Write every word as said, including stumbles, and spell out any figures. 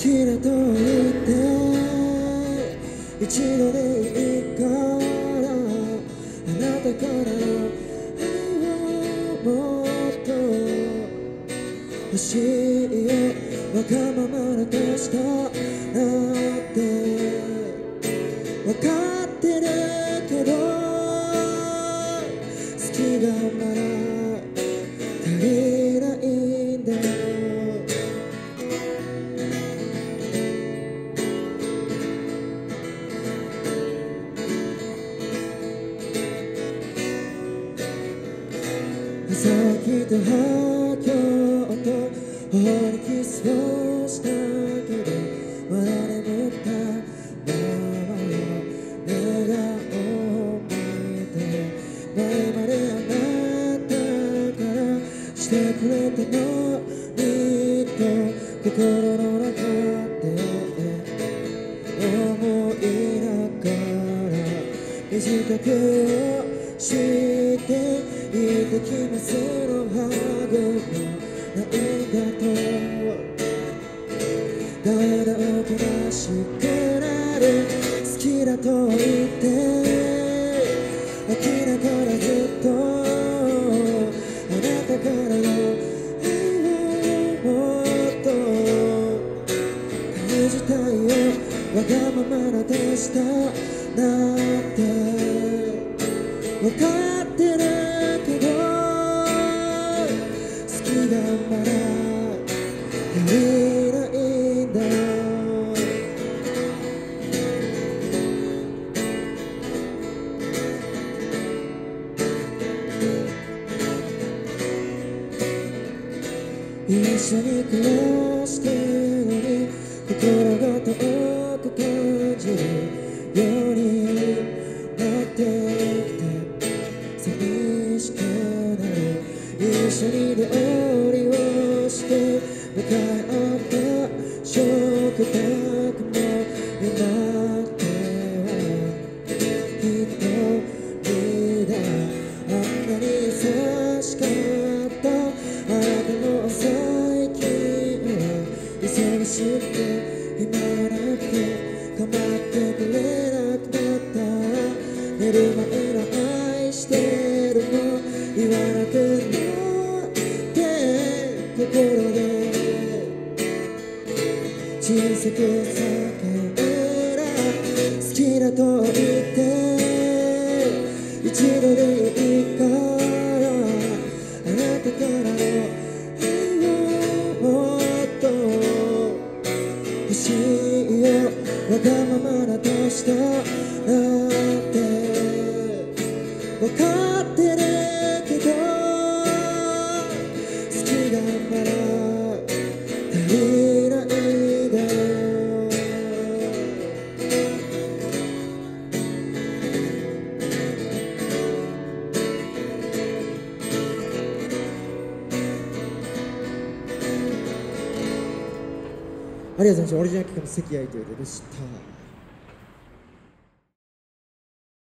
きだと言って一度でいいからあなたからの愛をもっと欲しいよわがままなとしたなんてわかってるけど好きがまだ足りないんだよさっきとは今日と頬にキスをしたけどまだ眠ったままの笑顔を見て前まであなたからしてくれたのにと心の中で思いながら短くしていてきますのハグもないんだとだんだんおとなしくなる好きだと言って飽きながらずっとあなたからの愛をもっと感じたいよわがままな手したなんてわかってるけど好きがまだ足りないんだよ一緒に暮らしてるのに心が遠く感じるようになってきて寂しくなる一緒に料理をして向かい合った食卓も今ってはきっとリーダーあんなに優しかったあなたも最近は忙しくて暇なくて構ってくれなくなった寝る前の愛してるの言わなくなって心で小さく叫んだ好きだと言って一度でいいからあなたからの愛をもっと欲しいよわがままなとしたなんてわかってるけど好きがまだ足りないんだよありがとうございました。オリジナル曲の関谷というでした。